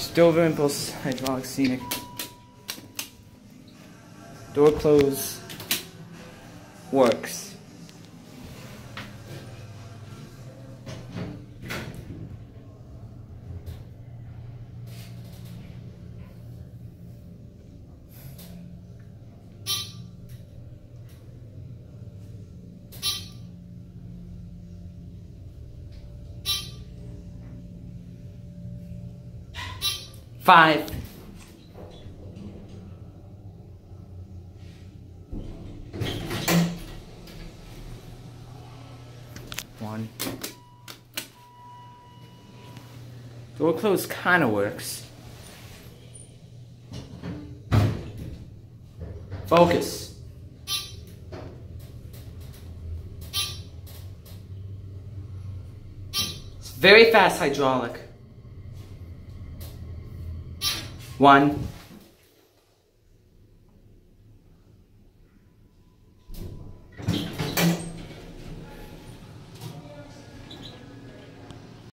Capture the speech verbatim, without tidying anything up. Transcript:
Stover Impulse Hydraulic Scenic. Door close works. Five. One. Door close kinda works. Focus. It's very fast hydraulic. One.